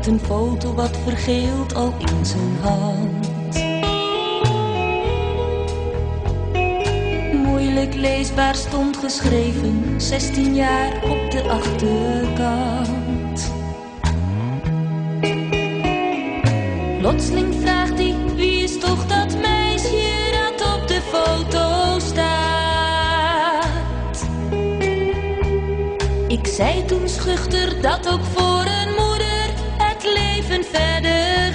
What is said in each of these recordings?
hield een foto wat vergeeld al in zijn hand. Moeilijk leesbaar stond geschreven, 16 jaar op de achterkant. Plotseling vraagt hij, wie is toch dat meisje dat op de foto staat? Ik zei toen schuchter dat ook voor een moeder het leven verder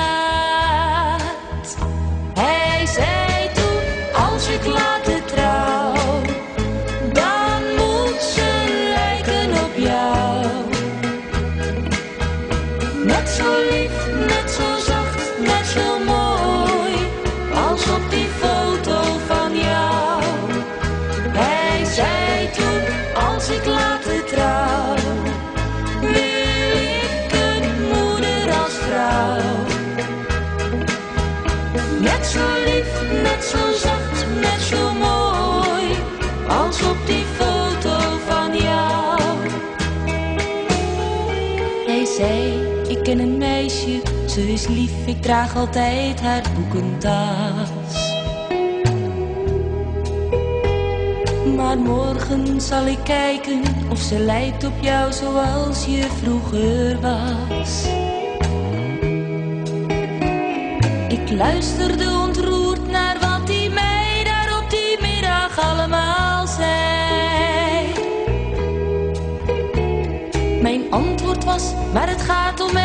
gaat. Hij zei toen, als ik later trouw, dan moet ze lijken op jou. Net zo lief, net zo zacht, net zo mooi, als op die foto van jou. Hij zei toen, als ik later trouw, wil ik een moeder als vrouw. Net zo lief, net zo zacht, net zo mooi, als op die foto van jou. Hij zei, ik ken een meisje, ze is lief, ik draag altijd haar boekentaas. Maar morgen zal ik kijken of ze lijkt op jou zoals je vroeger was. Ik luisterde ontroerd naar wat hij mij daar op die middag allemaal zei. Mijn antwoord was, maar het gaat om